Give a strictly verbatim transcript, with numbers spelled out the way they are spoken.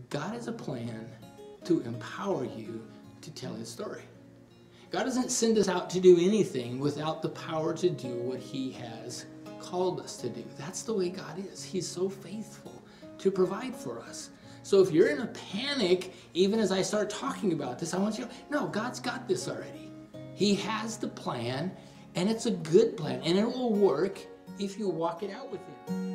God has a plan to empower you to tell His story. God doesn't send us out to do anything without the power to do what He has called us to do. That's the way God is. He's so faithful to provide for us. So if you're in a panic, even as I start talking about this, I want you to know, no, God's got this already. He has the plan, and it's a good plan, and it will work if you walk it out with Him.